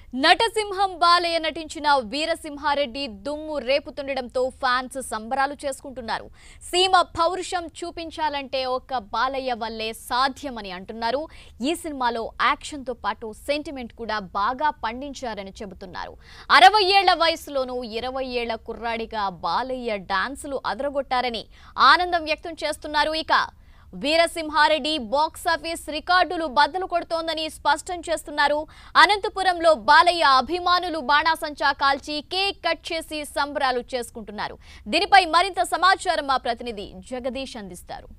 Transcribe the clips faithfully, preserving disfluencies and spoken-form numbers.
నటసింహం బాలయ్య నటించిన వీరసింహారెడ్డి దుమ్ము రేపుతుండడంతో ఫ్యాన్స్ సంబరాలు చేసుకుంటున్నారు. సీమ పౌరుషం చూపించాలంటే ఒక్క బాలయ్య వల్లే సాధ్యమని అంటున్నారు. ఈ సినిమాలో యాక్షన్ తో పాటు సెంటిమెంట్ కూడా బాగా పండించారని చెబుతున్నారు. అరవై ఏళ్ల వయసులోనూ ఇరవై ఏళ్ల కుర్రాడిగా బాలయ్య డాన్సులు అదరగొట్టారని ఆనందం వ్యక్తం చేస్తున్నారు. ఇక వీరసింహారెడ్డి బాక్సాఫీస్ రికార్డులు బద్దలు కొడుతోందని స్పష్టం చేస్తున్నారు. అనంతపురంలో బాలయ్య అభిమానులు బాణాసంచా కాల్చి కేక్ కట్ చేసి సంబరాలు చేసుకుంటున్నారు. దీనిపై మరింత సమాచారం మా ప్రతినిధి జగదీష్ అందిస్తారు.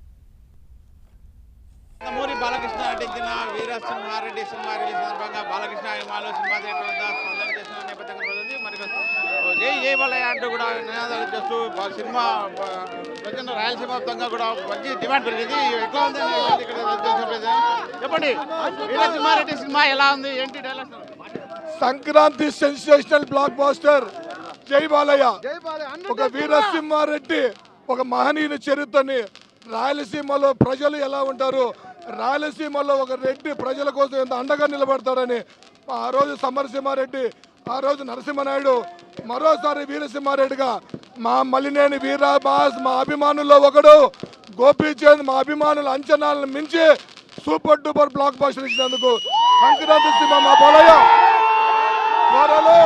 నందమూరి బాలకృష్ణ నటించిన వీరసింహారెడ్డి సినిమా రిలీజ్ సందర్భంగా బాలకృష్ణ అభిమానులు సినిమా థియేటర్ వద్ద స్పందన చేసిన నేపథ్యంగా రోజుంది. మరి జై జై బాలయ్య అంటూ కూడా నినాదాలు చేస్తూ సినిమా ప్రజెంట్ రాయలసీమ వ్యాప్తంగా కూడా మంచి డిమాండ్ పెరిగింది. ఎట్లా ఉంది చెప్పండి, వీరసింహారెడ్డి సినిమా ఎలా ఉంది, ఏంటి dialogues? Sankranti sensational blockbuster జై బాలయ్య. ఒక వీరసింహారెడ్డి ఒక మహనీయుని చరిత్రని, రాయలసీమలో ప్రజలు ఎలా ఉంటారు, రాయలసీమలో ఒక రెడ్డి ప్రజల కోసం ఎంత అండగా నిలబడతారని ఆ రోజు సమరసింహారెడ్డి, ఆ రోజు నరసింహనాయుడు, మరోసారి వీరసింహారెడ్డిగా మా మలినేని వీరాబాస్ మా అభిమానుల్లో ఒకడు గోపీచంద్ మా అభిమానుల అంచనాలను మించి సూపర్ డూపర్ బ్లాక్ బాస్టర్ ఇచ్చినందుకు సంక్రాంతి సినిమా మా బాలయ్య త్వరలో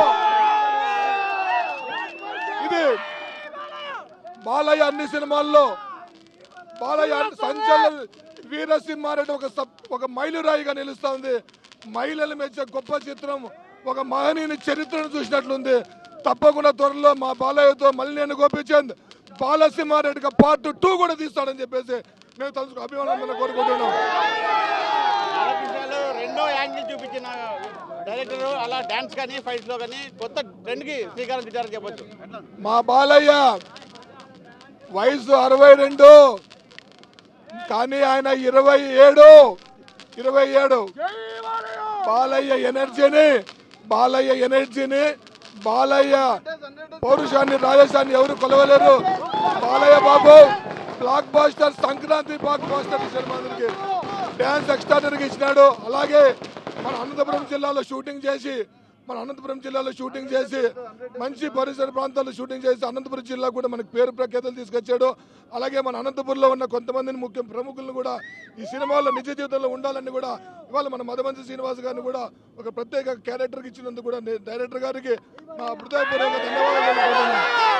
ఇది బాలయ్య అన్ని సినిమాల్లో బాలయ్య సంచలన వీరసింహారెడ్డి ఒక ఒక మైలురాయిగా నిలుస్తుంది. మహిళల మెచ్చే గొప్ప చిత్రం, ఒక మహనీయుని చరిత్రను చూసినట్లుంది. తప్పకుండా త్వరలో మా బాలయ్యతో మలినేని గోపీచంద్ బాలసింహారెడ్డిగా పార్ట్ టూ కూడా తీస్తాడని చెప్పేసి మేము తలుచుకు అభిమానం కోరుకుంటున్నాం. రెండో యాంగిల్ చూపించిన డైరెక్టర్ అలా డాన్స్ కానీ ఫైట్స్ లో కానీ కొత్త ట్రెండ్ కి శ్రీకారం చుట్టారని చెప్పొచ్చు. మా బాలయ్య వయసు అరవై రెండు కానీ ఆయన ఇరవై ఏడు ఇరవై ఏడు బాలయ్య ఎనర్జీని బాలయ్య ఎనర్జీని బాలయ్య పౌరుషాన్ని రాజేశాన్ని ఎవరు కొలవలేరు. Balayya Babu blockbuster Sankranti blockbuster సినిమాకి డ్యాన్స్ ఎక్స్ట్రాడనరీగా ఇచ్చినాడు. అలాగే మన అనంతపురం జిల్లాలో షూటింగ్ చేసి మన అనంతపురం జిల్లాలో షూటింగ్ చేసి మంచి పరిసర ప్రాంతాల్లో షూటింగ్ చేసి అనంతపురం జిల్లా కూడా మనకు పేరు ప్రఖ్యాతలు తీసుకొచ్చాడు. అలాగే మన అనంతపురంలో ఉన్న కొంతమందిని ముఖ్య ప్రముఖులను కూడా ఈ సినిమాలో నిజ జీవితంలో ఉండాలని కూడా ఇవాళ మన మదమంచి శ్రీనివాస్ గారిని కూడా ఒక ప్రత్యేక క్యారెక్టర్కి ఇచ్చినందుకు కూడా డైరెక్టర్ గారికి మా హృదయపూర్వక ధన్యవాదాలు.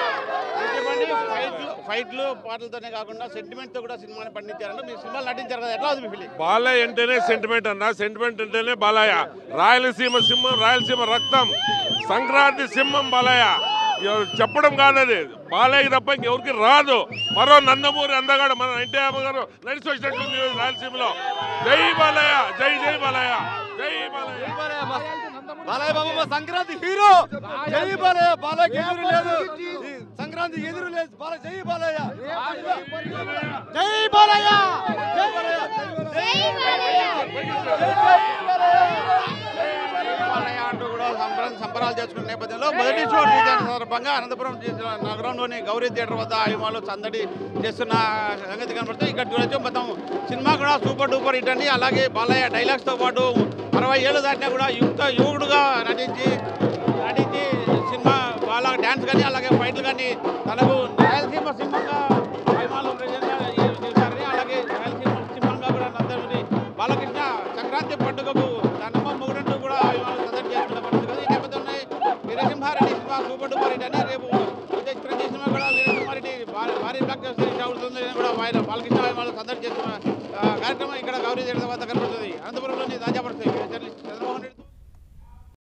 ఫైట్లు పాటలతోనే కాకుండా సెంటిమెంట్ తో కూడా సినిమాని పండించారంటే మీ సినిమాలు నటించారు కదా, ఎట్లా ఉంది ఫీలింగ్? బాలయ్య అంటేనే సెంటిమెంట్ అన్న, సెంటిమెంట్ అంటేనే బాలయ్య. రాయలసీమ సింహం, రాయలసీమ రక్తం, సంక్రాంతి సింహం బాలయ్య. చెప్పడం కాదది, బాలయ్య తప్ప ఇంకెవరికి రాదు. మరో నందమూరి అందగాడు మన ఎన్టీఆర్ గారు నడిచి వచ్చినట్టుంది రాయలసీమలో. జై బాలయ్య, జై జై బాలయ్య, జై బాలయ్య. బాలయ్య బాబు మా సంక్రాంతి హీరో. జై బాలయ్య, బాలయ్య ఎదురు లేదు, సంక్రాంతి ఎదురు లేదు. బాలయ్య జై బాలయ్య, జై బాలయ్య, జై బాలయ్య, జై బాలయ్య అంటూ కూడా సంబరాలు సంబరాలు చేసుకున్న నేపథ్యంలో మొదటి షో రిలీజ్ అయిన సందర్భంగా అనంతపురం నగరంలోని గౌరీ థియేటర్ వద్ద అభిమానులు సందడి చేస్తున్న సంగతి కనబడుతుంది. ఇక్కడ చూడొచ్చు మొత్తం సినిమా కూడా సూపర్ డూపర్ హిట్ అండి. అలాగే బాలయ్య డైలాగ్స్ తో పాటు అరవై ఏళ్ళు దాటినా కూడా యుక్త యువకుడుగా నటించి నటించి సినిమా వాళ్ళ డ్యాన్స్ కానీ అలాగే ఫైట్లు కానీ తనకు రాయలసీమ సింహంగా అభిమానులు చేశారని, అలాగే రాయలసీమ సింహంగా కూడా నందమూరి బాలకృష్ణ సంక్రాంతి పండుగకు దండమ్మ మొగుడంటూ కూడా అభిమానులు సందడి చేస్తున్న పరిస్థితి కదా. ఈ నేపథ్యంలో Veera Simha Reddy cinema super duper hit అని రేపు చిరంజీవి సినిమా కూడా వీరసింహారెడ్డి భారీ బ్లాక్ అవుతుంది కూడా బాలకృష్ణ అభిమానులు సందడి చేస్తున్న కార్యక్రమం ఇక్కడ గౌరీ థియేటర్ వద్ద కనబడుతుంది. అనంతపురంలోని తాజా పరిస్థితి. జర్నలిస్ట్ చంద్రమోహన్ రెడ్డి.